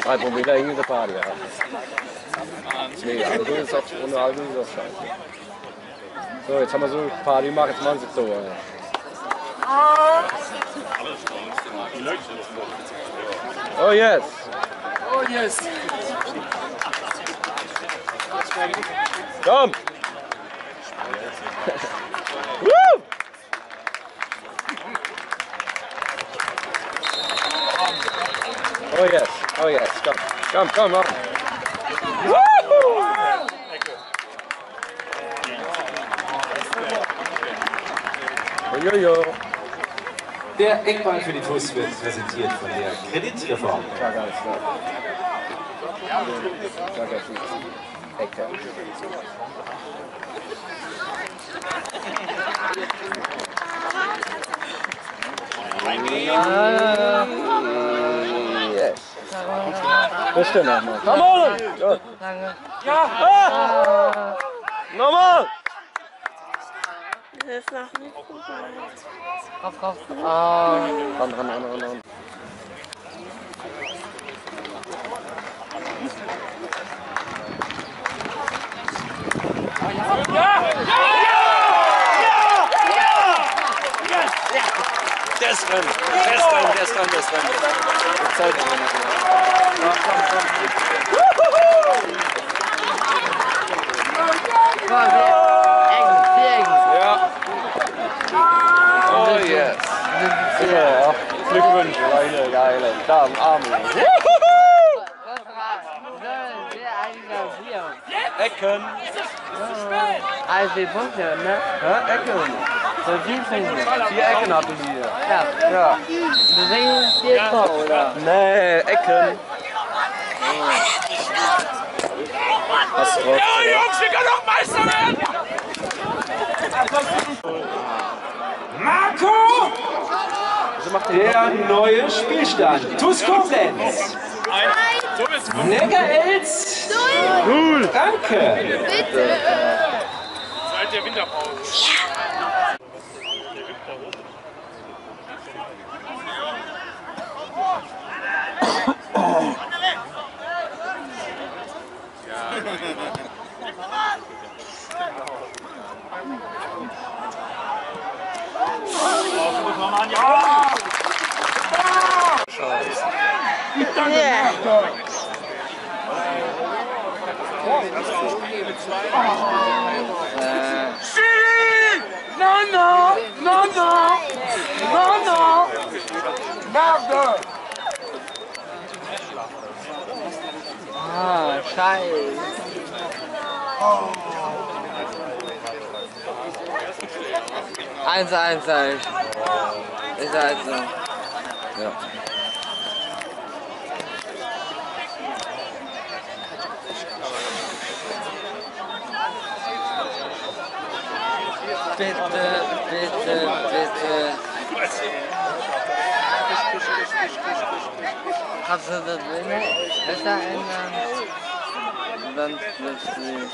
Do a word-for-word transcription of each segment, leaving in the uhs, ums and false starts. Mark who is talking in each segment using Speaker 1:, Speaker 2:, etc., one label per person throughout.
Speaker 1: Einfach wieder in der Party, ja. Nee, Alkohol ist auch, ohne Alkohol ist auch scheiße. So, jetzt haben wir so eine Party gemacht, jetzt machen sie es so. Ja. Oh yes!
Speaker 2: Oh yes!
Speaker 1: Komm! Woo! Oh yes! Oh yes! Komm! Komm, komm, komm! Woo! Jojo!
Speaker 3: Der Eckball für die T U S wird präsentiert von der Kreditreform.
Speaker 1: Ja, ganz klar. Ja, ganz klar. Ecke. Yes. Was denn nochmal? Komm on! Ja! Ah! Nochmal!
Speaker 4: Das ist noch nicht so weit.
Speaker 1: Kopf, Kopf. Ah. Ran, ran, ran, ran, ran.
Speaker 2: Der ist drin, der ist drin, der ist drin, der ist drin.
Speaker 1: Jetzt zeig ich mir. Ja, komm, komm. Ja. Oh yes. Ja, Glückwunsch, Leute, geile. Da am Arm. Ecken.
Speaker 5: Also wie Punkte, ne?
Speaker 1: Ja, Ecken.
Speaker 5: So viel finden.
Speaker 1: Vier Ecken hatten wir.
Speaker 5: Ja.
Speaker 1: Ja.
Speaker 5: Deswegen vier Tor, oder?
Speaker 1: Nee, Ecken. Hast du drauf?
Speaker 2: Ja, Jungs, wir können auch Meister werden!
Speaker 3: Marco! Der neue Spielstand. T U S Koblenz. Neckarelz.
Speaker 1: Cool.
Speaker 3: Danke.
Speaker 4: Bitte!
Speaker 2: Seit der Winterpause.
Speaker 4: Ja!
Speaker 2: No, no! No, no! No, no! Merde!
Speaker 5: Ah, scheiße. Eins, eins, eins. Ist halt so.
Speaker 1: Ja.
Speaker 5: Bitte, bitte, bitte. Kannst du das besser ändern? Dann plötzlich.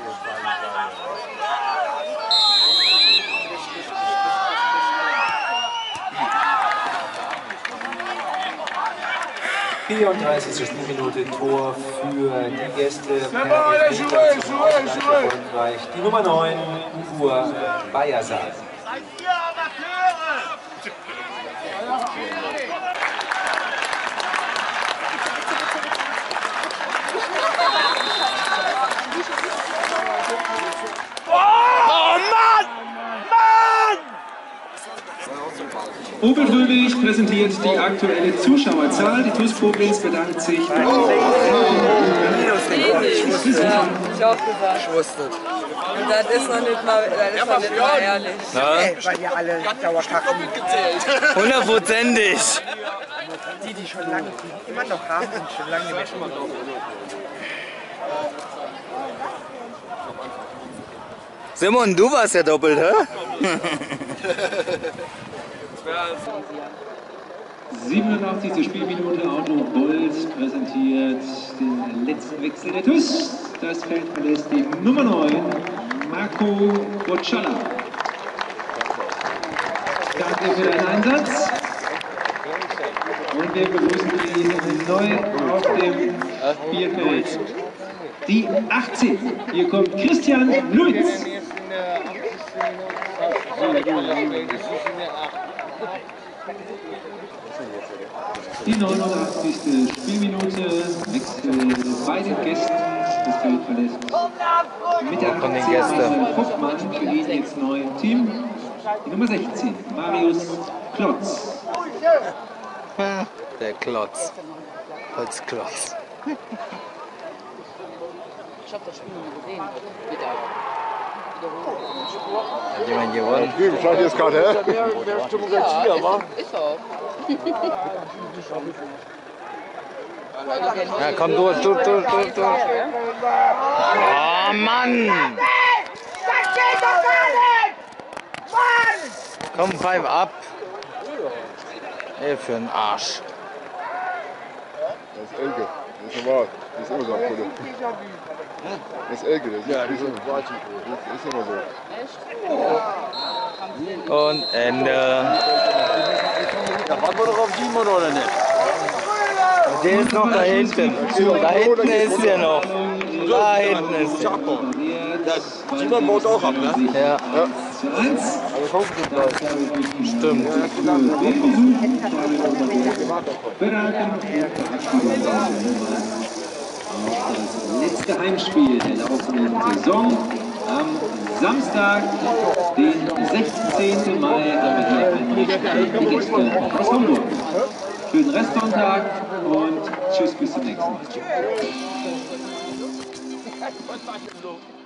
Speaker 3: vierunddreißigste Spielminute Tor für die Gäste. Per Elfmeter zum Ausgleich erfolgreich. Die Nummer neun, Ugur Bayazar.
Speaker 6: Opel Fröhlich präsentiert die aktuelle Zuschauerzahl. Die T U S Koblenz bedankt sich.
Speaker 5: Ich auch gesagt.
Speaker 1: Ich wusste es.
Speaker 5: Und das ist noch nicht mal, das ist noch nicht mal ehrlich.
Speaker 7: Ey, weil ihr alle Dauerkarten
Speaker 1: Hundertprozentig.
Speaker 7: die, die schon lange immer noch haben und schon lange nicht mehr schon
Speaker 1: Simon, du warst ja doppelt, hä?
Speaker 6: siebenundachtzigste Spielminute. Auto Bolt präsentiert den letzten Wechsel der T U S. Das Feld verlässt die Nummer neun, Marco Bocciala. Danke für deinen Einsatz. Und wir begrüßen Sie neu auf dem Spielfeld. Die achtzehn. Hier kommt Christian Luitz. Die neunundachtzigste Spielminute, Wechsel bei den Gästen, das Feld verlässt mit der achtzehn Marcel Fuchmann, für ihn jetzt neu im Team. Die Nummer sechzehn, Marius Klotz.
Speaker 5: Der Klotz. Holzklotz.
Speaker 8: Ich habe das Spiel nie gesehen. Bitte.
Speaker 5: Hat jemand gewonnen?
Speaker 1: Vielleicht ist gerade, hä?
Speaker 8: Ja, ist auch.
Speaker 5: Ja, komm durch, durch, durch, durch, durch. Oh Mann!
Speaker 9: Das geht doch gar nicht! Mann!
Speaker 5: Komm, pfeif ab. Ey, für den Arsch.
Speaker 1: Das ist Elke. Das ist normal. Das ist immer so ein Kunde. Das ist Elke. Das ist, ja, das ist, das ist immer so.
Speaker 5: Und Ende.
Speaker 2: Da warten wir doch auf Simon, oder nicht?
Speaker 5: Der ist noch da hinten. Da hinten ist der noch. Da hinten ist der.
Speaker 2: Simon baut auch ab, ne?
Speaker 5: Ja. Stimmt.
Speaker 6: Das letzte Heimspiel der laufenden Saison am Samstag, den sechzehnten Mai, haben wir hier ein die Gäste aus Hamburg. Schönen Restsonntag und tschüss, bis zum nächsten Mal.